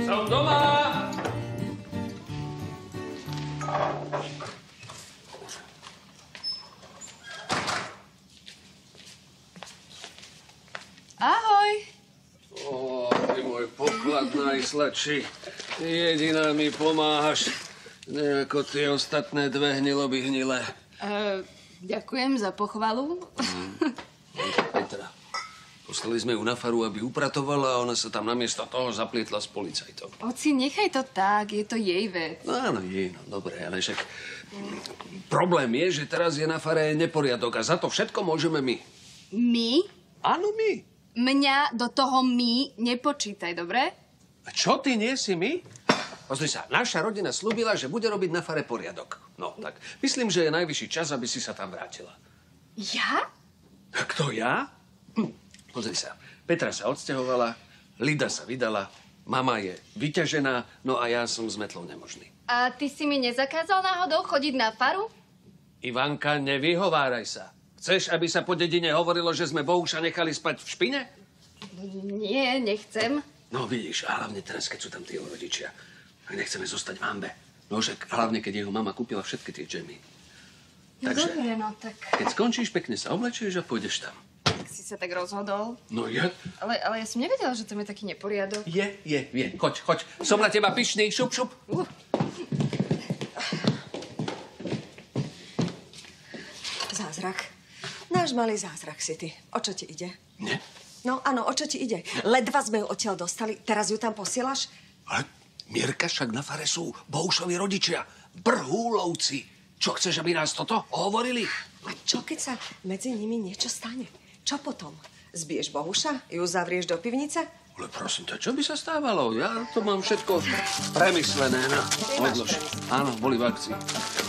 Som doma! Ahoj. Ó, ty môj poklad najsladší. Jediná mi pomáhaš. Ako tie ostatné dve hniloby hnilé. Ďakujem za pochvalu. Petra, poslali sme ju na faru, aby upratovala a ona sa tam namiesto toho zaplietla s policajtom. Oci, nechaj to tak, je to jej vec. No áno, jej, no dobre, ale však problém je, že teraz je na fare neporiadok a za to všetko môžeme my. My? Áno, my. Mňa do toho my nepočítaj, dobre? A čo, ty nie si my? Pozri sa, naša rodina slúbila, že bude robiť na fare poriadok. No, tak myslím, že je najvyšší čas, aby si sa tam vrátila. Ja? A kto, ja? Pozri sa, Petra sa odsťahovala, Lida sa vydala, mama je vyťažená, no a ja som s metlou nemožný. A ty si mi nezakázal náhodou chodiť na faru? Ivanka, nevyhováraj sa. Chceš, aby sa po dedine hovorilo, že sme Bohuša nechali spať v špine? Nie, nechcem. No vidíš, a hlavne teraz, keď sú tam tí jeho rodičia. A nechceme zostať v hanbe. No však hlavne, keď jeho mama kúpila všetky tie džemy. No Takže, dobre, no tak... keď skončíš, pekne sa oblečieš a pôjdeš tam. Tak si sa tak rozhodol. No ja... Ale ja som nevedela, že tam je taký neporiadok. Je. Choď. Som na teba pyšný, šup. Zázrak. Náš malý zázrak si ty. O čo ti ide? Nie. No áno, o čo ti ide? Ledva sme ju odtiaľ dostali, teraz ju tam posielaš? Ale Mirka, však na fare sú Bohušovi rodičia. Brhúlovci. Čo, chceš, aby nás toto hovorili? A čo, keď sa medzi nimi niečo stane? Čo potom? Zbiješ Bohuša? Ju zavrieš do pivnice? Ale prosím ťa, čo by sa stávalo? Ja to mám všetko premyslené. No, odlož. Áno, boli v akcii.